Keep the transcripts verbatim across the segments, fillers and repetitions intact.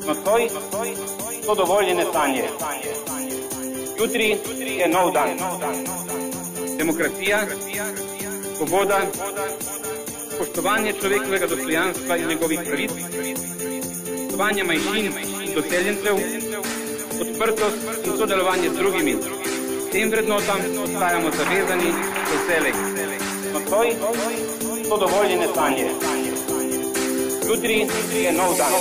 Nocoj so dovoljene sanje. Jutri je nov dan. Demokracija, svoboda, spoštovanje človekovega dostojanstva in njegovih pravic, spoštovanje manjšin in doseljencev, odprtost in sodelovanje z drugimi. Tem vrednotam ostajamo zavezani do vselej. Nocoj so dovoljene sanje. Jutri je nov dan.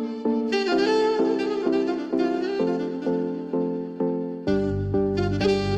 Thank you.